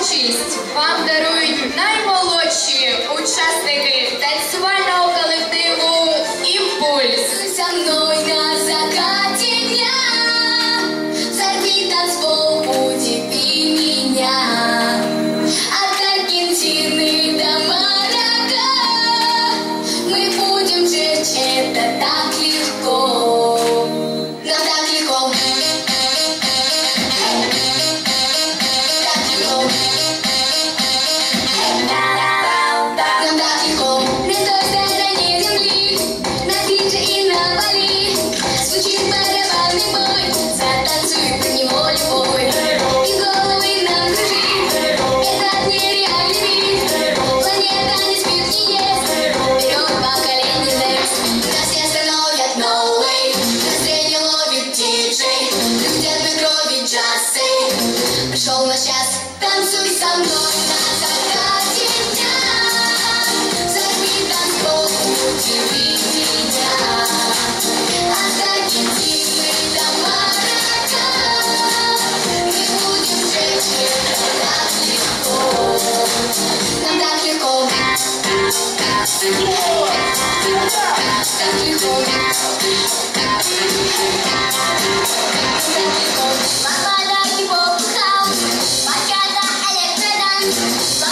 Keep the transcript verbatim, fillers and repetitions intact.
Участь вам дарують наймолодші учасники танцювального колективу «Імпульс». Со мной на закате дня сорви танцпол, удиви меня. От Аргентины до Марокко мы будем жечь, это так легко. Нам так легко. Пришел на час, танцуй со мной на закате дня. Сорви танцпол, удиви меня. От Аргентины до Марокко мы будем жечь, это так легко. Нам так легко. Так легко. Так легко. Мама, дай поп хаус, мачата электроданс.